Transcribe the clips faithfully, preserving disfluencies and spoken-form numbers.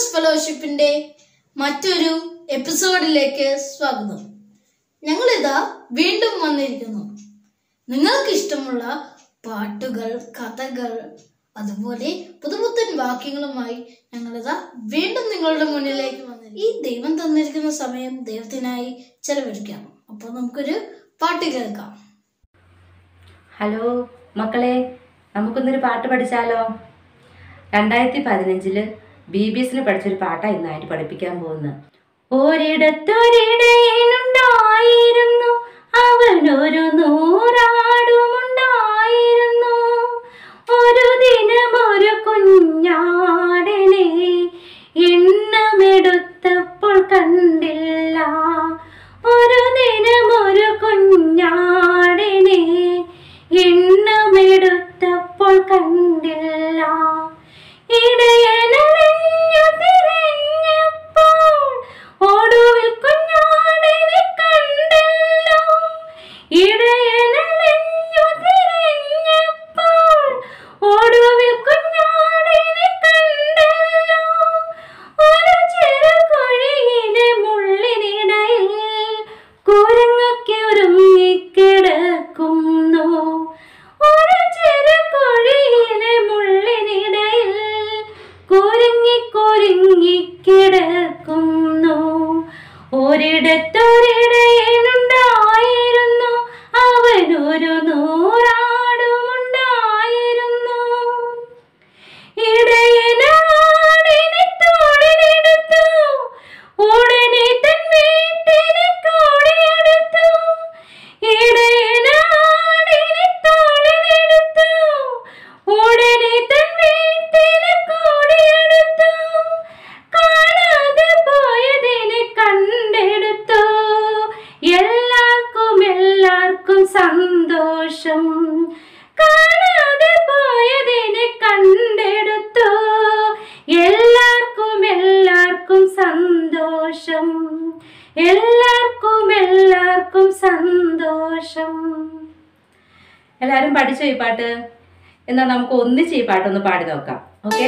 ഫെലോഷിപ്പിന്റെ മറ്റൊരു എപ്പിസോഡിലേക്ക് സ്വാഗതം. ഞങ്ങളിതാ വീണ്ടും വന്നിരിക്കുന്നു. നിങ്ങൾക്ക് ഇഷ്ടമുള്ള പാട്ടുകൾ, കഥകൾ, അതുപോലെ പുതുപുത്തൻ വാക്യങ്ങളുമായി ഞങ്ങളിതാ വീണ്ടും നിങ്ങളുടെ മുന്നിലേക്ക് വന്നു. ഈ ദൈവം തന്നിരിക്കുന്ന സമയം ദൈവത്തിനായി ചെലവഴിക്കാം. അപ്പോൾ നമുക്കൊരു പാട്ട് കേൾക്കാം. ഹലോ മക്കളെ, നമുക്കൊന്നൊരു പാട്ട് പഠിച്ചാലോ? രണ്ടായിരത്തി പതിനഞ്ചില് ബി ബി എസിൽ പഠിച്ചൊരു പാട്ടാണ് ഇന്നായിട്ട് പഠിപ്പിക്കാൻ പോകുന്നത്. ഒരിടത്തൊരിടയനുണ്ടായിരുന്നു, അവനൊരു നൂറാടുമുണ്ടായിരുന്നു. ഒരു ദിനം ഒരു കുഞ്ഞാടിനെ എണ്ണമെടുത്തപ്പോൾ കണ്ടില്ല. ഒരു ദിനം ഒരു കുഞ്ഞാടിനെ എണ്ണമെടുത്തപ്പോൾ കണ്ടില്ല. ഇടയനലഞ്ഞു തിരഞ്ഞപ്പോൾ ഒടുവിൽ കുഞ്ഞാടിനെ കണ്ടല്ലോ. ഇടയനലഞ്ഞു തിരഞ്ഞപ്പോൾ ഒടുവിൽ കുഞ്ഞാടിനെ കണ്ടല്ലോ. ഒരു ചെറുകുഴിയിലെ മുള്ളിനിടയിൽ കുരങ്ങൊക്കെ ഒരുങ്ങിക്കിടക്കുന്നു. ഒരു ചെറുകുഴിയിലെ മുള്ളിനിടയിൽ കുരുങ്ങി കുരുങ്ങി കിടക്കുന്നു. ഒരിടത്തൊരിടയനുണ്ടായിരുന്നു, അവനൊരു നൂറാടുമുണ്ടായിരുന്നു. ഇടയനാടിനെ തോളിലെടുത്തു, ഉടനെ തൻ വീട്ടിനെ കൂടെയെടുത്തു. ഇടയനാടിനെ തോളിലെടുത്തു, ഉടനെ തൻ വീട്ടിനെ കൂടെയെടുത്തു. കാണാതെ പോയതിനെ കണ്ടെടുത്തു. എല്ലാവർക്കും എല്ലാവർക്കും സന്തോഷം. കാണാതെ പോയതിനെ കണ്ടെടുത്തു. എല്ലാവർക്കും എല്ലാവർക്കും സന്തോഷം. എല്ലാവർക്കും എല്ലാവർക്കും സന്തോഷം. എല്ലാവരും പഠിച്ചോ ഈ പാട്ട്? എന്നാൽ നമുക്ക് ഒന്നിച്ച് ഈ പാട്ടൊന്ന് പാടി നോക്കാം. ഓക്കെ?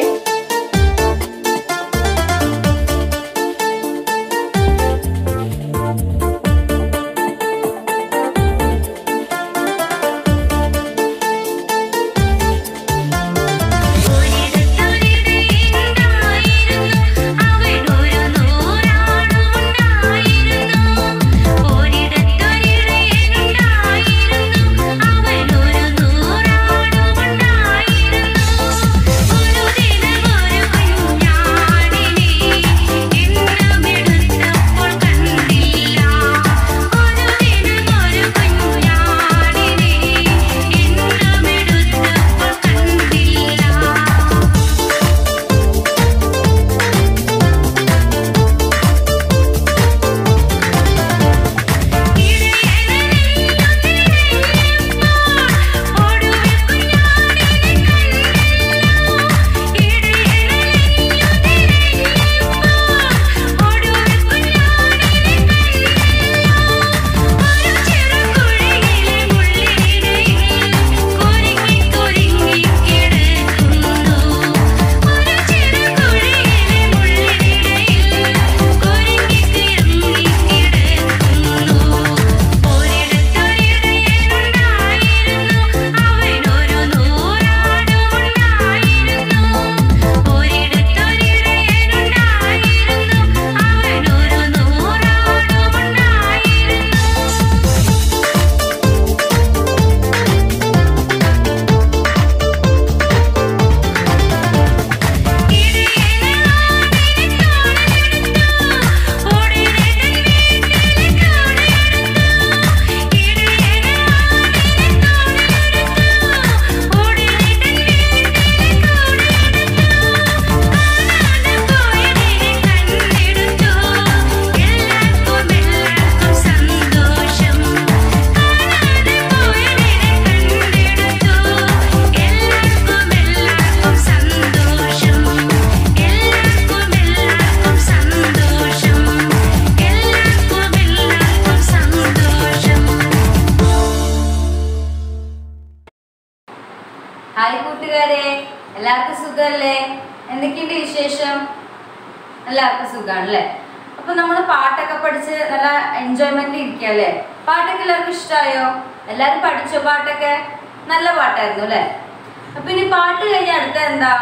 ഹായ് കൂട്ടുകാരെ, എല്ലാവർക്കും സുഖമല്ലേ? എന്തൊക്കെയുണ്ട് വിശേഷം? എല്ലാവർക്കും സുഖമാണ് അല്ലേ? അപ്പൊ നമ്മൾ പാട്ടൊക്കെ പഠിച്ച് നല്ല എൻജോയ്മെന്റ് ഇരിക്കുക അല്ലേ? പാട്ടൊക്കെ എല്ലാവർക്കും ഇഷ്ടമായോ? എല്ലാരും പഠിച്ചോ? പാട്ടൊക്കെ നല്ല പാട്ടായിരുന്നു അല്ലേ? അപ്പൊ ഇനി പാട്ട് കഴിഞ്ഞ അടുത്ത എന്താ?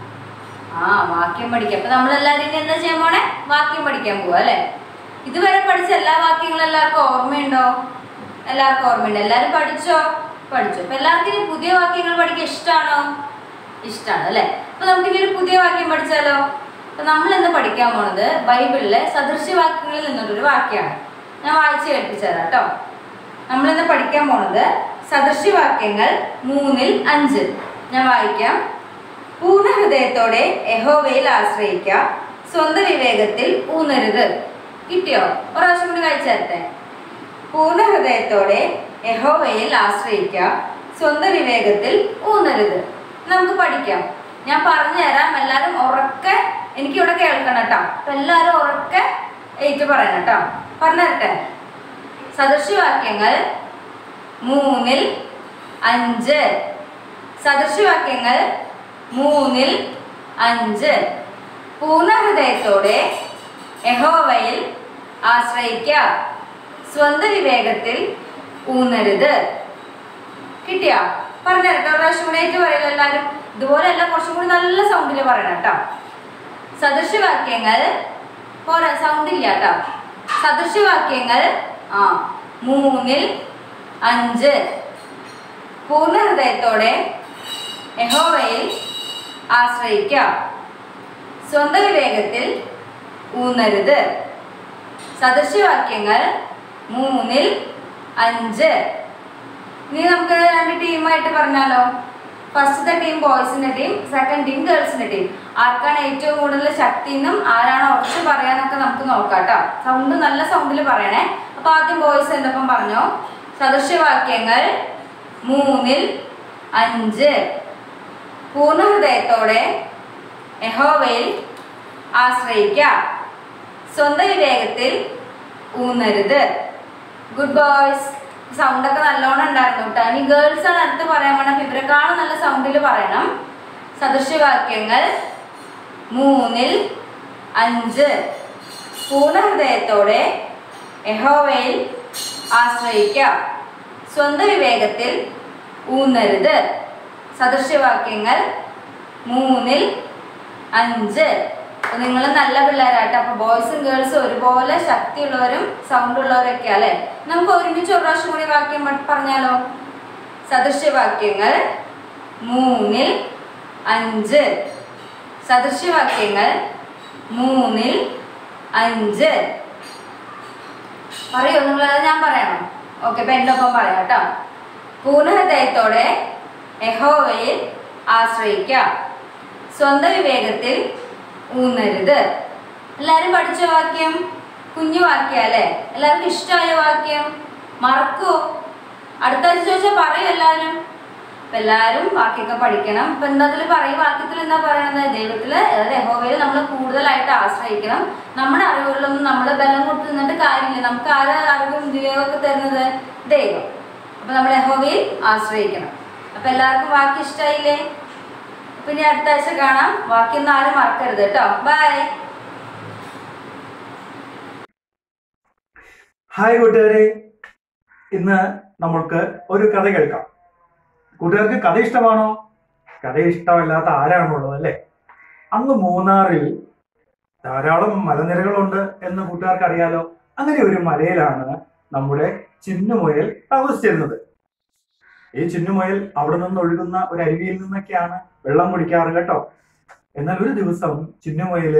ആ വാക്യം പഠിക്കാം. അപ്പൊ നമ്മളെല്ലാരും ഇനി എന്താ ചെയ്യാൻ പോണേ? വാക്യം പഠിക്കാൻ പോവാ അല്ലെ? ഇതുവരെ പഠിച്ച എല്ലാ വാക്യങ്ങളും എല്ലാവർക്കും ഓർമ്മയുണ്ടോ? എല്ലാവർക്കും ഓർമ്മയുണ്ട്. എല്ലാരും പഠിച്ചോ? പഠിച്ചു. അപ്പൊ എല്ലാവർക്കും ഇനി പുതിയ വാക്യങ്ങൾ പഠിക്കാൻ ഇഷ്ടമാണോ? ഇഷ്ടമാണ് അല്ലെ? അപ്പൊ നമുക്ക് ഇനി ഒരു പുതിയ വാക്യം പഠിച്ചാലോ? അപ്പൊ നമ്മൾ ഇന്ന് പഠിക്കാൻ പോണത് ബൈബിളിലെ സദൃശ്യവാക്യങ്ങളിൽ നിന്നൊരു വാക്യമാണ്. ഞാൻ വായിച്ചു കേൾപ്പിച്ചു തരാം കേട്ടോ. നമ്മളിന്ന് പഠിക്കാൻ പോണത് സദൃശ്യവാക്യങ്ങൾ മൂന്നിൽ അഞ്ച്. ഞാൻ വായിക്കാം. പൂർണ്ണ ഹൃദയത്തോടെ യഹോവയിൽ ആശ്രയിക്ക, സ്വന്തം വിവേകത്തിൽ ഊന്നരുത്. കിട്ടിയോ? ഒരു പ്രാവശ്യം കൂടി വായിച്ചു തരട്ടെ. പൂർണ്ണ ഹൃദയത്തോടെ യഹോവയിൽ ആശ്രയിക്ക, സ്വന്തം വിവേകത്തിൽ ഊന്നരുത്. നമുക്ക് പഠിക്കാം. ഞാൻ പറഞ്ഞു തരാം. എല്ലാരും ഉറക്കെ എനിക്കിവിടെ കേൾക്കണം കേട്ടോ. അപ്പൊ എല്ലാരും ഉറക്കെ ഏറ്റു പറയണം കേട്ടോ. പറഞ്ഞു തരട്ടെ. സദൃശ്യവാക്യങ്ങൾ മൂന്നിൽ അഞ്ച്. സദൃശ്യവാക്യങ്ങൾ മൂന്നിൽ അഞ്ച്. പൂർണ്ണ ഹൃദയത്തോടെ യഹോവയിൽ ആശ്രയിക്ക, സ്വന്തം വിവേകത്തിൽ ഊന്നരുത്. കിട്ടിയാ? പറഞ്ഞു തരട്ടെ. ഒരു പ്രാവശ്യം കൂടി ഏറ്റു പറയല്ലോ എല്ലാരും. ഇതുപോലെ അല്ല, കുറച്ചും കൂടി നല്ല സൗണ്ടിൽ പറയണം കേട്ടോ. സദൃശ്യവാക്യങ്ങൾ പോരാ, സൗണ്ട് ഇല്ല കേട്ടോ. സദൃശ്യവാക്യങ്ങൾ ആ മൂന്നിൽ അഞ്ച്. പൂർണ്ണ ഹൃദയത്തോടെ യഹോവയിൽ ആശ്രയിക്ക, സ്വന്തം വിവേകത്തിൽ ഊന്നരുത്. സദൃശ്യവാക്യങ്ങൾ മൂന്നിൽ അഞ്ച്. ഇനി നമുക്ക് രണ്ട് ടീമായിട്ട് പറഞ്ഞാലോ. ഫസ്റ്റത്തെ ടീം ബോയ്സിന്റെ ടീം, സെക്കൻഡ് ടീം ഗേൾസിന്റെ ടീം. ആർക്കാണ് ഏറ്റവും കൂടുതൽ ശക്തി എന്നും ആരാണ് ഉറച്ചു പറയാനൊക്കെ നമുക്ക് നോക്കാം കേട്ടോ. സൗണ്ട് നല്ല സൗണ്ടിൽ പറയണേ. അപ്പൊ ആദ്യം ബോയ്സ് എൻ്റെ ഒപ്പം പറഞ്ഞോ. സദൃശ്യവാക്യങ്ങൾ മൂന്നിൽ അഞ്ച്. പൂർണ്ണ ഹൃദയത്തോടെ യഹോവയിൽ ആശ്രയിക്ക, സ്വന്തം വിവേകത്തിൽ ഊന്നരുത്. Good boys. സൗണ്ടൊക്കെ നല്ലോണം ഉണ്ടായിരുന്നു കേട്ടോ. ഇനി ഗേൾസ് ആണ് അടുത്ത് പറയാൻ വേണം. ഇവരെക്കാളും നല്ല സൗണ്ടിൽ പറയണം. സദൃശ്യവാക്യങ്ങൾ മൂന്നിൽ അഞ്ച്. പൂർണ്ണ ഹൃദയത്തോടെ യഹോവയിൽ ആശ്രയിക്ക, സ്വന്തം വിവേകത്തിൽ ഊന്നരുത്. സദൃശ്യവാക്യങ്ങൾ മൂന്നിൽ അഞ്ച്. അപ്പൊ നിങ്ങൾ നല്ല പിള്ളേരാട്ടോ. അപ്പൊ ബോയ്സും ഗേൾസും ഒരുപോലെ ശക്തിയുള്ളവരും സൗണ്ട് ഉള്ളവരൊക്കെ അല്ലെ? നമുക്ക് ഒരുമിച്ച് ഒരു പ്രാവശ്യം കൂടി വാക്യം പറഞ്ഞാലോ. സദൃശ്യവാക്യങ്ങൾ മൂന്നിൽ അഞ്ച്. സദൃശ്യവാക്യങ്ങൾ മൂന്നിൽ അഞ്ച്. പറയോ നിങ്ങളത്? ഞാൻ പറയണം. ഓക്കെ. അപ്പൊ എൻ്റെ ഒപ്പം പറയാം കേട്ടോ. പൂർണ്ണ ഹൃദയത്തോടെ യഹോവയിൽ ആശ്രയിക്ക, സ്വന്തം വിവേകത്തിൽ ഊന്നരുത്. എല്ലാരും പഠിച്ച വാക്യം? കുഞ്ഞു വാക്യം അല്ലെ? എല്ലാവർക്കും ഇഷ്ടമായ വാക്യം? മറക്കോ? അടുത്ത ആഴ്ച ചോദിച്ചാൽ പറയും എല്ലാവരും. അപ്പൊ എല്ലാവരും വാക്യമൊക്കെ പഠിക്കണം. ഇപ്പൊ എന്താ പറയും? വാക്യത്തിൽ എന്താ പറയണത്? ദൈവത്തില്, അതായത് യഹോവയിൽ നമ്മൾ കൂടുതലായിട്ട് ആശ്രയിക്കണം. നമ്മുടെ അറിവുകളിലൊന്നും നമ്മൾ ബലം കൊടുത്ത് നിന്നിട്ട് കാര്യമില്ല. നമുക്ക് ആരാ അറിവും വിവേകമൊക്കെ തരുന്നത്? ദൈവം. അപ്പൊ നമ്മൾ യഹോവയിൽ ആശ്രയിക്കണം. അപ്പൊ എല്ലാവർക്കും വാക്യം ഇഷ്ടമായില്ലേ? പിന്നെ അടുത്ത ആഴ്ച കാണാം. വാക്യം ഒന്നും ആരും മറക്കരുത് കേട്ടോ. ബൈ. ഹായ് കൂട്ടുകാരെ, ഇന്ന് നമ്മൾക്ക് ഒരു കഥ കേൾക്കാം. കൂട്ടുകാർക്ക് കഥ ഇഷ്ടമാണോ? കഥ ഇഷ്ടമല്ലാത്ത ആരാണുള്ളത് അല്ലേ? അന്ന് മൂന്നാറിൽ ധാരാളം മലനിരകളുണ്ട് എന്ന് കൂട്ടുകാർക്ക് അറിയാലോ. അങ്ങനെ ഒരു മലയിലാണ് നമ്മുടെ ചിന്നുമുയൽ താമസിച്ചിരുന്നത്. ഈ ചിന്നുമുയൽ അവിടെ നിന്ന് ഒഴുകുന്ന ഒരു അരുവിയിൽ നിന്നൊക്കെയാണ് വെള്ളം കുടിക്കാറ് കേട്ടോ. എന്നാൽ ഒരു ദിവസം ചിന്നുമുയല്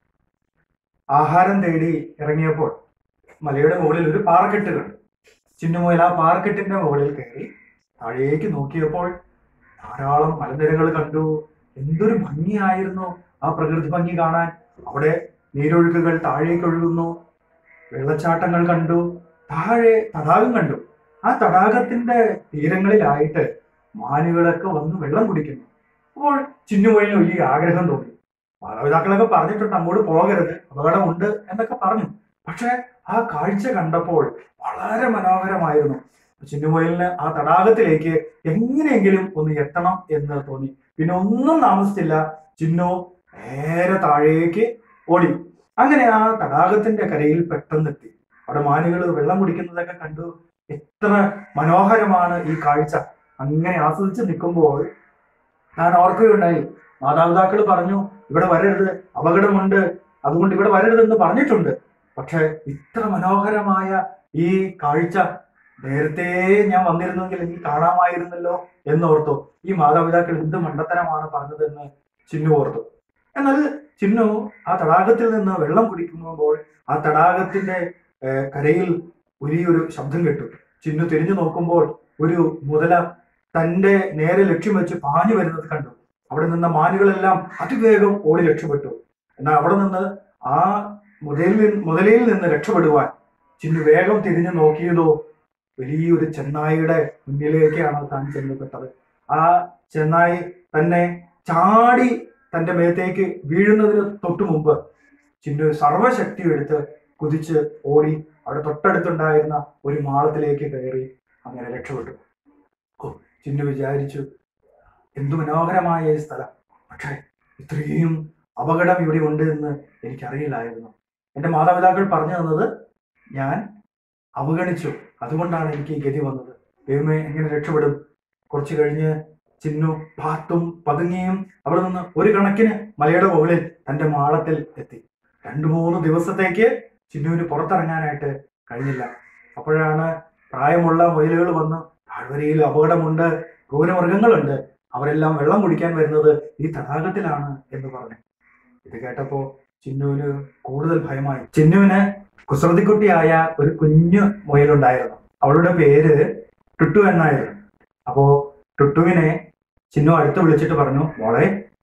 ആഹാരം തേടി ഇറങ്ങിയപ്പോൾ മലയുടെ മുകളിൽ ഒരു പാറക്കെട്ട് കണ്ടു. ചിന്നുമുയൽ ആ പാറക്കെട്ടിന്റെ മുകളിൽ കയറി താഴേക്ക് നോക്കിയപ്പോൾ ധാരാളം മലനിരകൾ കണ്ടു. എന്തൊരു ഭംഗിയായിരുന്നു ആ പ്രകൃതി ഭംഗി കാണാൻ. അവിടെ നീരൊഴുക്കുകൾ താഴേക്ക് ഒഴുകുന്നു, വെള്ളച്ചാട്ടങ്ങൾ കണ്ടു, താഴെ തടാകം കണ്ടു. ആ തടാകത്തിന്റെ തീരങ്ങളിലായിട്ട് മാനുകളൊക്കെ വന്ന് വെള്ളം കുടിക്കുന്നു. അപ്പോൾ ചിന്നുമുയലിന് വലിയ ആഗ്രഹം തോന്നി. മാതാപിതാക്കളൊക്കെ പറഞ്ഞിട്ടുണ്ട് അങ്ങോട്ട് പോകരുത്, അപകടമുണ്ട് എന്നൊക്കെ പറഞ്ഞു. പക്ഷെ ആ കാഴ്ച കണ്ടപ്പോൾ വളരെ മനോഹരമായിരുന്നു. ചിന്നുമുയലിന് ആ തടാകത്തിലേക്ക് എങ്ങനെയെങ്കിലും ഒന്ന് എത്തണം എന്ന് തോന്നി. പിന്നെ ഒന്നും താമസിച്ചില്ല, ചിന്നു നേരെ താഴേക്ക് ഓടി. അങ്ങനെ ആ തടാകത്തിന്റെ കരയിൽ പെട്ടെന്നെത്തി. അവിടെ മാനുകൾ വെള്ളം കുടിക്കുന്നതൊക്കെ കണ്ടു. എത്ര മനോഹരമാണ് ഈ കാഴ്ച. അങ്ങനെ ആസ്വദിച്ച് നിൽക്കുമ്പോൾ ഞാൻ ഓർക്കുകയുണ്ടായി, മാതാപിതാക്കൾ പറഞ്ഞു ഇവിടെ വരരുത്, അപകടമുണ്ട്, അതുകൊണ്ട് ഇവിടെ വരരുതെന്ന് പറഞ്ഞിട്ടുണ്ട്. പക്ഷെ ഇത്ര മനോഹരമായ ഈ കാഴ്ച നേരത്തെ ഞാൻ വന്നിരുന്നെങ്കിൽ എനിക്ക് കാണാമായിരുന്നല്ലോ എന്നോർത്തു. ഈ മാതാപിതാക്കൾ എന്ത് മണ്ടത്തരമാണ് പറഞ്ഞതെന്ന് ചിന്നു ഓർത്തു. എന്നാൽ ചിന്നു ആ തടാകത്തിൽ നിന്ന് വെള്ളം കുടിക്കുമ്പോൾ ആ തടാകത്തിന്റെ കരയിൽ വലിയൊരു ശബ്ദം കേട്ടു. ചിന്നു തിരിഞ്ഞു നോക്കുമ്പോൾ ഒരു മുതല തന്റെ നേരെ ലക്ഷ്യം വെച്ച് പാഞ്ഞു വരുന്നത് കണ്ടു. അവിടെ നിന്ന മാനുകളെല്ലാം അതിവേഗം ഓടി രക്ഷപ്പെട്ടു. എന്നാൽ അവിടെ നിന്ന് ആ മുതലിൽ മുതലയിൽ നിന്ന് രക്ഷപ്പെടുവാൻ ചിന്നു വേഗം തിരിഞ്ഞു നോക്കിയതോ വലിയൊരു ചെന്നായിയുടെ മുന്നിലേക്കാണ് താൻ ചെന്നപ്പെട്ടത്. ആ ചെന്നായി തന്നെ ചാടി തന്റെ മേത്തേക്ക് വീഴുന്നതിന് തൊട്ടു മുമ്പ് ചിന്നു സർവശക്തി എടുത്ത് കുതിച്ച് ഓടി അവിടെ തൊട്ടടുത്തുണ്ടായിരുന്ന ഒരു മാളത്തിലേക്ക് കയറി അങ്ങനെ രക്ഷപ്പെട്ടു. ഓ, ചിന്നു വിചാരിച്ചു, എന്തു മനോഹരമായ ഈ സ്ഥലം, പക്ഷേ ഇത്രയും അപകടം ഇവിടെ ഉണ്ട് എന്ന് എനിക്കറിയില്ലായിരുന്നു. എൻ്റെ മാതാപിതാക്കൾ പറഞ്ഞു തന്നത് ഞാൻ അവഗണിച്ചു, അതുകൊണ്ടാണ് എനിക്ക് ഈ ഗതി വന്നത്. ദൈവമേ, എങ്ങനെ രക്ഷപ്പെടും? കുറച്ചു കഴിഞ്ഞ് ചിന്നു പാത്തും പതുങ്ങിയും അവിടെ നിന്ന് ഒരു കണക്കിന് മലയുടെ മുകളിൽ തന്റെ മാളത്തിൽ എത്തി. രണ്ടു മൂന്ന് ദിവസത്തേക്ക് ചിന്നുവിന് പുറത്തിറങ്ങാനായിട്ട് കഴിഞ്ഞില്ല. അപ്പോഴാണ് പ്രായമുള്ള മുയലുകൾ വന്ന് താഴ്വരയിൽ അപകടമുണ്ട്, ക്രൂരമൃഗങ്ങളുണ്ട്, അവരെല്ലാം വെള്ളം കുടിക്കാൻ വരുന്നത് ഈ തടാകത്തിലാണ് എന്ന് പറഞ്ഞു. ഇത് കേട്ടപ്പോ ചിന്നുവിന് കൂടുതൽ ഭയമായി. ചിന്നുവിന് കുസൃതിക്കുട്ടിയായ ഒരു കുഞ്ഞു മുയലുണ്ടായിരുന്നു. അവളുടെ പേര് ടുട്ടു എന്നായിരുന്നു. അപ്പോ ടുട്ടുവിനെ ചിന്നു അടുത്ത് വിളിച്ചിട്ട് പറഞ്ഞു, മോളെ,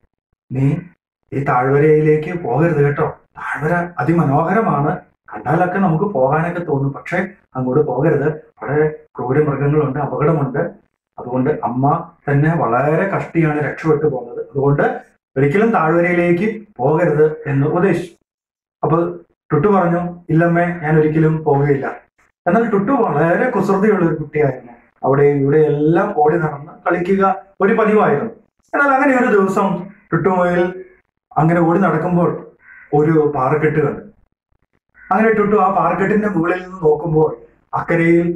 നീ ഈ താഴ്വരയിലേക്ക് പോകരുത് കേട്ടോ. താഴ്വര അതിമനോഹരമാണ്, കണ്ടാലൊക്കെ നമുക്ക് പോകാനൊക്കെ തോന്നും, പക്ഷെ അങ്ങോട്ട് പോകരുത്. അവിടെ ക്രൂര മൃഗങ്ങളുണ്ട്, അപകടമുണ്ട്. അതുകൊണ്ട് അമ്മ തന്നെ വളരെ കഷ്ടിയാണ് രക്ഷപ്പെട്ടു പോകുന്നത്. അതുകൊണ്ട് ഒരിക്കലും താഴ്വരയിലേക്ക് പോകരുത് എന്ന് ഉപദേശിച്ചു. അപ്പൊ ടുട്ടു പറഞ്ഞു, ഇല്ലമ്മേ, ഞാൻ ഒരിക്കലും പോവുകയില്ല. എന്നാൽ ടുട്ടു വളരെ കുസൃതിയുള്ള ഒരു കുട്ടിയായിരുന്നു. അവിടെ ഇവിടെ എല്ലാം ഓടി നടന്ന് കളിക്കുക ഒരു പതിവായിരുന്നു. എന്നാൽ അങ്ങനെ ഒരു ദിവസം ടുട്ടു മുയൽ അങ്ങനെ ഓടി നടക്കുമ്പോൾ ഒരു പാറക്കെട്ട് കണ്ടു. അങ്ങനെ ടുട്ടു ആ പാറക്കെട്ടിന്റെ മുകളിൽ നിന്ന് നോക്കുമ്പോൾ അക്കരയിൽ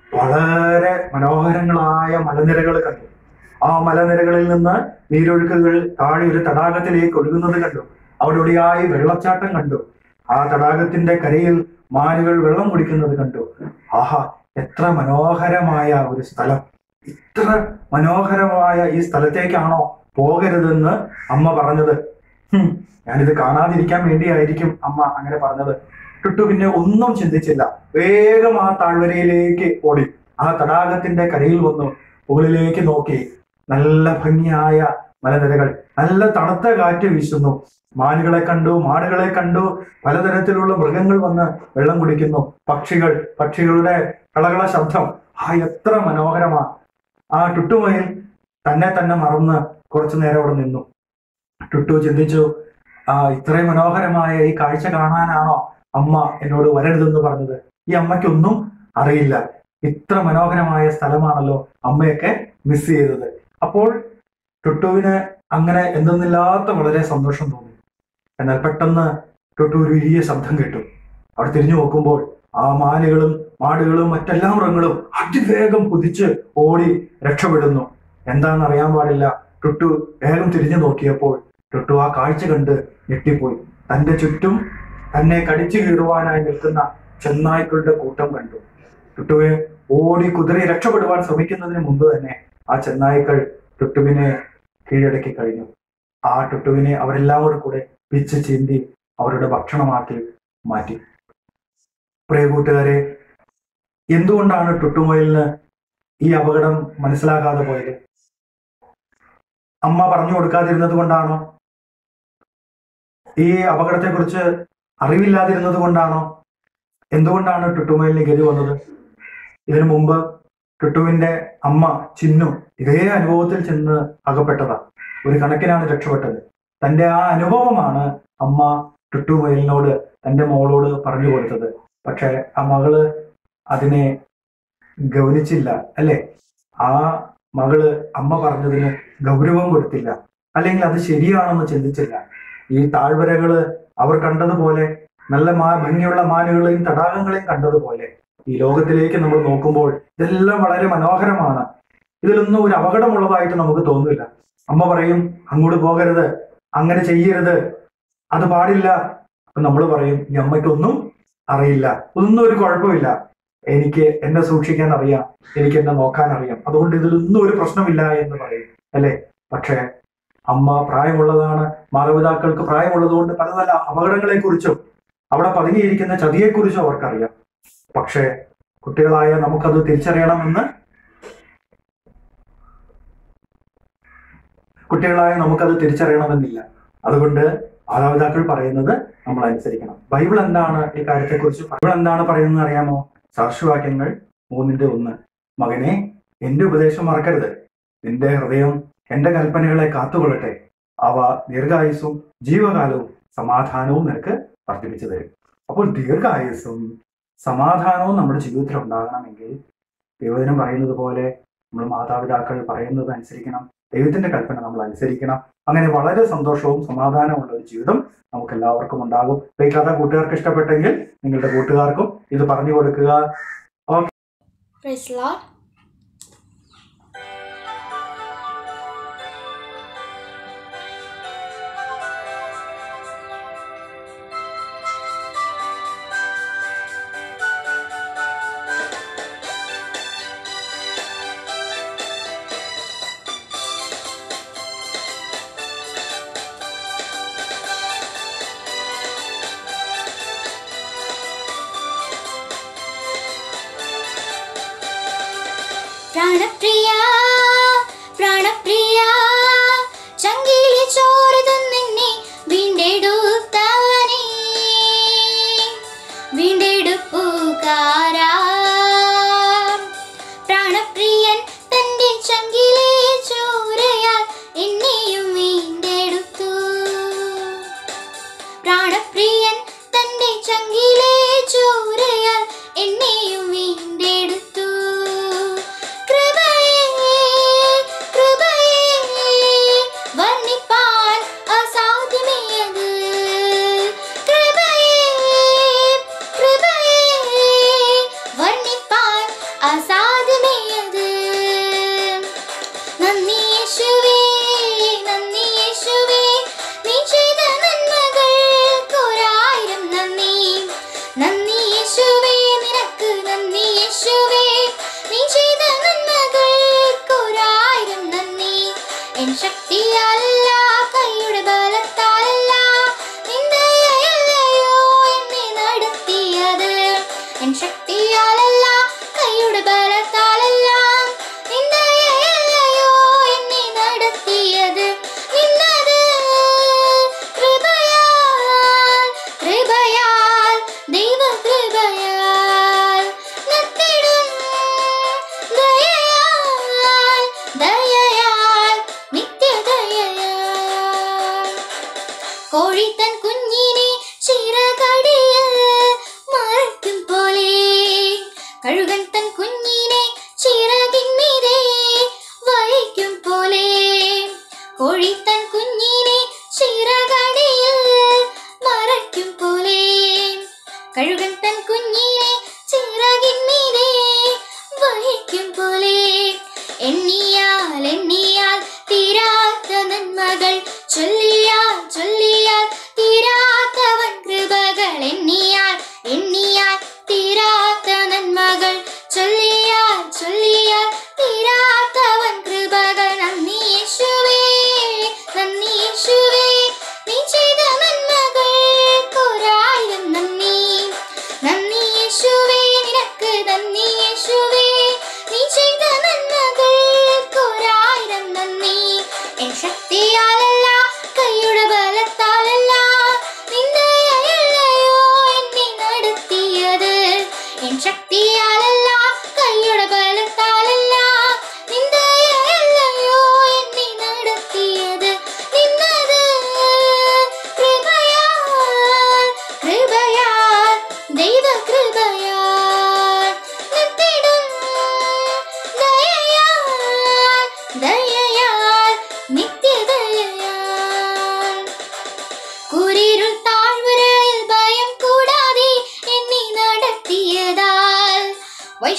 വളരെ മനോഹരങ്ങളായ മലനിരകൾ കണ്ടു. ആ മലനിരകളിൽ നിന്ന് നീരൊഴുക്കുകൾ താഴെ ഒരു തടാകത്തിലേക്ക് ഒഴുകുന്നത് കണ്ടു. അവിടെയായി വെള്ളച്ചാട്ടം കണ്ടു. ആ തടാകത്തിന്റെ കരയിൽ മാനുകൾ വെള്ളം കുടിക്കുന്നത് കണ്ടു. ആഹാ, എത്ര മനോഹരമായ ഒരു സ്ഥലം! ഇത്ര മനോഹരമായ ഈ സ്ഥലത്തേക്കാണോ പോകരുതെന്ന് അമ്മ പറഞ്ഞത്? ഹും ഞാനിത് കാണാതിരിക്കാൻ വേണ്ടിയായിരിക്കും അമ്മ അങ്ങനെ പറഞ്ഞത്. ടുട്ടു പിന്നെ ഒന്നും ചിന്തിച്ചില്ല. വേഗം ആ താഴ്വരയിലേക്ക് ഓടി ആ തടാകത്തിന്റെ കരയിൽ വന്നു മുകളിലേക്ക് നോക്കി. നല്ല ഭംഗിയായ മലനിരകൾ, നല്ല തണുത്ത കാറ്റ് വീശുന്നു. മാനുകളെ കണ്ടു, മാടുകളെ കണ്ടു, പലതരത്തിലുള്ള മൃഗങ്ങൾ വന്ന് വെള്ളം കുടിക്കുന്നു. പക്ഷികൾ, പക്ഷികളുടെ കളകള ശബ്ദം, ആ എത്ര മനോഹരമാ! ആ ടുട്ടുമയിൽ തന്നെ തന്നെ മറന്ന് കുറച്ചു നേരം അവിടെ നിന്നു. ടുട്ടു ചിന്തിച്ചു, ആ ഇത്രയും മനോഹരമായ ഈ കാഴ്ച കാണാനാണോ അമ്മ എന്നോട് വരരുതെന്ന് പറഞ്ഞത്? ഈ അമ്മയ്ക്കൊന്നും അറിയില്ല, ഇത്ര മനോഹരമായ സ്ഥലമാണല്ലോ അമ്മയൊക്കെ മിസ് ചെയ്തത്. അപ്പോൾ ടുട്ടുവിന് അങ്ങനെ എന്തെന്നില്ലാത്ത വളരെ സന്തോഷം തോന്നി. എന്നാൽ പെട്ടെന്ന് ടുട്ടു ഒരു വലിയ ശബ്ദം കേട്ടു. അവിടെ തിരിഞ്ഞു നോക്കുമ്പോൾ ആ മാനുകളും മാടുകളും മറ്റെല്ലാ മൃഗങ്ങളും അതിവേഗം കുതിച്ച് ഓടി രക്ഷപ്പെടുന്നു. എന്താണെന്ന് അറിയാൻ പാടില്ല. ടുട്ടു വേഗം തിരിഞ്ഞു നോക്കിയപ്പോൾ ടുട്ടു ആ കാഴ്ച കണ്ട് ഞെട്ടിപ്പോയി. തന്റെ ചുറ്റും തന്നെ കടിച്ചു കീറുവാനായി നിൽക്കുന്ന ചെന്നായ്ക്കളുടെ കൂട്ടം കണ്ടു. ടുട്ടുവെ ഓടി കുതിരി രക്ഷപ്പെടുവാൻ ശ്രമിക്കുന്നതിന് മുമ്പ് തന്നെ ആ ചെന്നായ്ക്കൾ ടുട്ടുവിനെ കീഴടക്കി കഴിഞ്ഞു. ആ ടുട്ടുവിനെ അവരെല്ലാം കൂടെ പിച്ച് ചീന്തി അവരുടെ ഭക്ഷണമാക്കി മാറ്റി. പ്രിയ കൂട്ടുകാരെ, എന്തുകൊണ്ടാണ് ടുട്ടുമൊയലിന് ഈ അപകടം മനസ്സിലാകാതെ പോയത്? അമ്മ പറഞ്ഞു കൊടുക്കാതിരുന്നത് കൊണ്ടാണോ? ഈ അപകടത്തെക്കുറിച്ച് അറിവില്ലാതിരുന്നത് കൊണ്ടാണോ? എന്തുകൊണ്ടാണ് ടുട്ടുമൊയലിന് ഗതി വന്നത്? ഇതിനു മുമ്പ് ടുട്ടുവിന്റെ അമ്മ ചിന്നു ഇതേ അനുഭവത്തിൽ ചെന്ന് അകപ്പെട്ടതാ. ഒരു കണക്കിനാണ് രക്ഷപ്പെട്ടത്. തന്റെ ആ അനുഭവമാണ് അമ്മ ടുട്ടുമൊയലിനോട്, തന്റെ മോളോട് പറഞ്ഞു കൊടുത്തത്. പക്ഷെ ആ മകള് അതിനെ ഗൗനിച്ചില്ല, അല്ലെ? ആ മകള് അമ്മ പറഞ്ഞതിന് ഗൗരവം കൊടുത്തില്ല, അല്ലെങ്കിൽ അത് ശരിയാണെന്ന് ചിന്തിച്ചില്ല. ഈ താഴ്വരകള് അവർ കണ്ടതുപോലെ നല്ല മാ ഭംഗിയുള്ള മാനുകളെയും തടാകങ്ങളെയും കണ്ടതുപോലെ ഈ ലോകത്തിലേക്ക് നമ്മൾ നോക്കുമ്പോൾ ഇതെല്ലാം വളരെ മനോഹരമാണ്. ഇതിലൊന്നും ഒരു അപകടമുള്ളതായിട്ട് നമുക്ക് തോന്നില്ല. അമ്മ പറയും അങ്ങോട്ട് പോകരുത്, അങ്ങനെ ചെയ്യരുത്, അത് പാടില്ല. അപ്പൊ നമ്മൾ പറയും ഈ അമ്മയ്ക്കൊന്നും അറിയില്ല, ഒന്നും ഒരു കുഴപ്പമില്ല, എനിക്ക് എന്നെ സൂക്ഷിക്കാൻ അറിയാം, എനിക്ക് എന്നെ നോക്കാൻ അറിയാം, അതുകൊണ്ട് ഇതിലൊന്നും ഒരു പ്രശ്നമില്ല എന്ന് പറയും, അല്ലെ? പക്ഷെ അമ്മ പ്രായമുള്ളതാണ്, മാതാപിതാക്കൾക്ക് പ്രായമുള്ളത് കൊണ്ട് പല പല അപകടങ്ങളെ കുറിച്ചും അവിടെ പതുങ്ങിയിരിക്കുന്ന ചതിയെക്കുറിച്ചും അവർക്കറിയാം. പക്ഷെ കുട്ടികളായ നമുക്കത് തിരിച്ചറിയണമെന്ന് കുട്ടികളായ നമുക്കത് തിരിച്ചറിയണമെന്നില്ല. അതുകൊണ്ട് മാതാപിതാക്കൾ പറയുന്നത് നമ്മൾ അനുസരിക്കണം. ബൈബിൾ എന്താണ് ഈ കാര്യത്തെക്കുറിച്ച് ബൈബിൾ എന്താണ് പറയുന്നത് അറിയാമോ? സാക്ഷ്യവാക്യങ്ങൾ മൂന്നിന്റെ ഒന്ന്. മകനെ, എന്റെ ഉപദേശം മറക്കരുത്, നിന്റെ ഹൃദയം എന്റെ കൽപ്പനകളെ കാത്തുകൊള്ളട്ടെ, അവ ദീർഘായുസ്സും ജീവകാലവും സമാധാനവും നിനക്ക് വർദ്ധിപ്പിച്ചു തരും. അപ്പോൾ ദീർഘായുസ്സും സമാധാനവും നമ്മുടെ ജീവിതത്തിൽ ഉണ്ടാകണമെങ്കിൽ ദൈവവചനം പറയുന്നത് പോലെ നമ്മൾ മാതാപിതാക്കൾ പറയുന്നത് അനുസരിക്കണം, ദൈവത്തിന്റെ കൽപ്പന നമ്മൾ അനുസരിക്കണം. അങ്ങനെ വളരെ സന്തോഷവും സമാധാനമുള്ള ഒരു ജീവിതം നമുക്ക് എല്ലാവർക്കും ഉണ്ടാകും. ഈ കഥ കൂട്ടുകാർക്ക് ഇഷ്ടപ്പെട്ടെങ്കിൽ നിങ്ങളുടെ കൂട്ടുകാർക്കും ഇത് പറഞ്ഞു കൊടുക്കുക. ഓക്കെ. Praise Lord. പ്രാണപ്രിയ പ്രാണപ്രിയ ചങ്കിലി ചോരതന്നെ വീണ്ടെടുത്തവനേ, വീണ്ടെടുപ്പുകാരാ. പ്രാണപ്രിയൻ തന്റെ ചങ്കിലെ ചോരയാൽ എന്നെയും വീണ്ടെടുത്തു. പ്രാണപ്രിയൻ തന്റെ ചങ്കിലെ ചോരയാൽ എന്നെയും വീണ്ടെടുത്തു. ശക്തിയല്ല, കൈയുടെ ബലത്താലല്ല, നിന്ദയല്ലയോ എന്നെ നടത്തിയത്. എൻ ശക്തിയാലല്ല, കൈയുടെ ബലത്താലല്ല, നിന്ദയല്ലയോ എന്നെ നടത്തിയത്. നിന്നത് കൃപയാൽ, കൃപയാൽ, ദൈവ കൃപയാൽ, നത്തിടും ദയയാൽ, ദയയാൽ, നിത്യദയയാൽ. കോഴി തൻ കുഞ്ഞിനെ ചിറകടിയിൽ മറയ്ക്കും പോലെ, കഴുകൻ തൻ കുഞ്ഞിനെ ചിറകിന്മീതെ വഹിക്കും പോലെ, കോഴി തൻ കുഞ്ഞിനെ ചിറകടിയിൽ മറയ്ക്കും പോലെ, കഴുകൻ തൻ കുഞ്ഞിനെ ചിറകിന്മീതെ വഹിക്കും പോലെ. എണ്ണിയാൽ എണ്ണിയാൽ തീരാത്ത നന്മകൾ, ചൊല്ലിയാൽ ചൊല്ലിയാൽ തീരാത്തവൻ കൃപകൾ.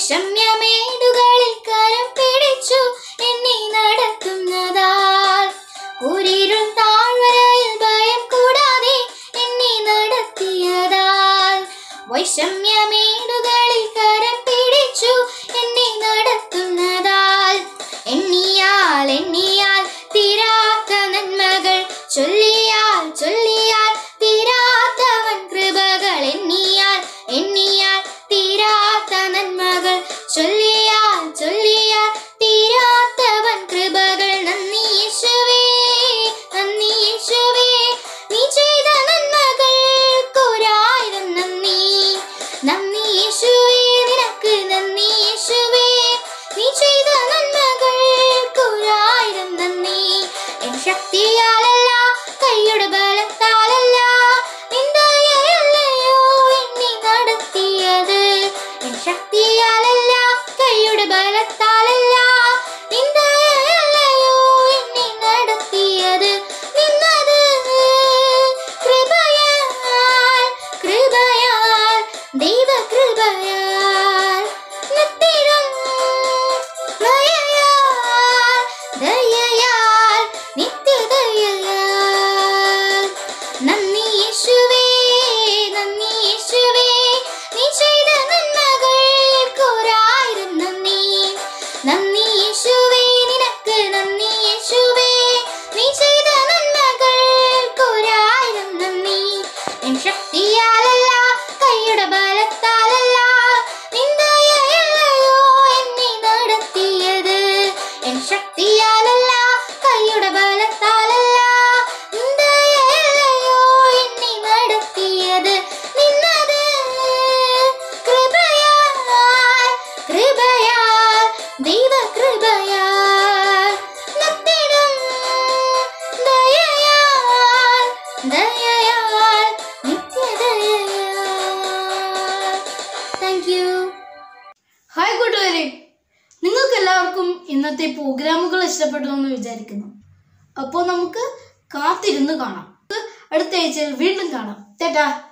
വൈഷമ്യമേടുകളിൽ കരം പിടിച്ചു എന്നെ നടത്തുന്നതാൽ ഊരിരുൾ താഴ്വരയിൽ ഭയം കൂടാതെ എന്നെ നടത്തിയതാൽ വൈഷമ്യമേടുകളിൽ കരം പിടിച്ചു എന്നെ നടത്തുന്നതാൽ എണ്ണിയാൽ എണ്ണിയാൽ തീരാത്ത നന്മകൾ ചൊല്ലിയാൽ ചൊല്ലിയാൽ തീരാത്തവൻ കൃപകൾ എണ്ണിയാൽ എണ്ണിയാൽ തീരാത്ത നന്മകൾ ചൊല്ലിയാൽ ചൊല്ലിയാൽ തീരാത്തവൻ കൃപകൾ നന്ദി യേശുവേ നന്ദി യേശുവേ നീ ചെയ്ത നന്മകൾക്കൊരായിരം നന്ദി നന്ദി യേശുവേ നിനക്ക് നന്ദി യേശുവേ നീ ചെയ്ത നന്മകൾക്കൊരായിരം നന്ദി എൻ ശക്തിയാലല്ല കൈയുടെ ബലത്താലല്ല നിന്ദയല്ലയോ എന്നെ നടത്തിയത് എൻ ശക്തിയാലല്ല കൈയുടെ ബലത്താലല്ല നിന്ദയല്ലയോ എന്നെ നടത്തിയത് നിന്നത് കൃപയാൽ കൃപയാൽ ദൈവകൃപയാൽ നിത്യവും ദയയാൽ ദയയാൽ നിത്യദയയാൽ നന്ദി യേശുവേ നന്ദി യേശുവേ നീ ചെയ്ത നന്മകൾക്കൊരായിരം നന്ദി നന്ദി യേശുവേ നിനക്ക് നന്ദി യേശുവേ നീ ചെയ്ത നന്മകൾക്കൊരായിരം നന്ദി എൻ ശക്തിയാലല്ല കൈയുടെ ബലത്താലല്ല നിന്ദയല്ലയോ എന്നെ നടത്തിയത് എൻ ശക്തിയാലല്ല കൈയുടെ ബലത്താലല്ല നിന്ദയല്ലയോ എന്നെ നടത്തിയത് നിന്നത് കൃപയാൽ കൃപയാൽ ദൈവകൃപയാൽ നിത്യവും ദയയാൽ ദയയാൽ നിത്യദയയാൽ താങ്ക് യു. ഹായ് കൂട്ടുകാരെ, നിങ്ങൾക്ക് എല്ലാവർക്കും ഇന്നത്തെ പ്രോഗ്രാമുകൾ ഇഷ്ടപ്പെട്ടു എന്ന് വിചാരിക്കുന്നു. അപ്പോൾ നമുക്ക് കാത്തിരുന്ന് കാണാം. അടുത്ത ആഴ്ചയിൽ വീണ്ടും കാണാം. ടാറ്റാ.